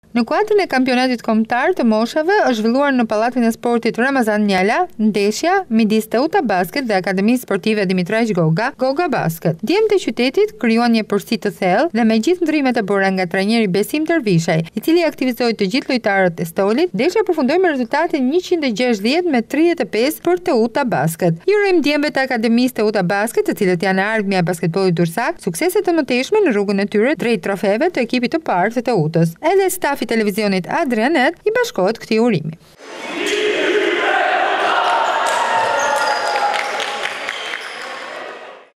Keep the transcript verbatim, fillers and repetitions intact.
Në kuadrin e kampionatit kombëtar të moshave është zhvilluar në Pallatin e Sportit Ramazan Njala ndeshja midis Teuta Basket dhe Akademisë Sportive Dimitraj Goga, Goga Basket. Djemtë e qytetit krijuan një përsi të thellë dhe me gjithë ndrimet e bëra nga trajneri Besim Dervishaj, i cili aktivizoi të gjithë lojtarët e Stolit, ndeshja përfundoi me rezultatin njëqind e gjashtëdhjetë me tridhjetë e pesë për Teuta Basket. Ju urojmë djembëve të Akademisë Teuta Basket, të cilët janë ardhmja e basketbollit durrësak, suksese të mëtejshme në rrugën e tyre drejt trofeve të ekipit të parë të Teutës. Edhe stafi i televizionit Adrianet i bashkohet këtij urimi.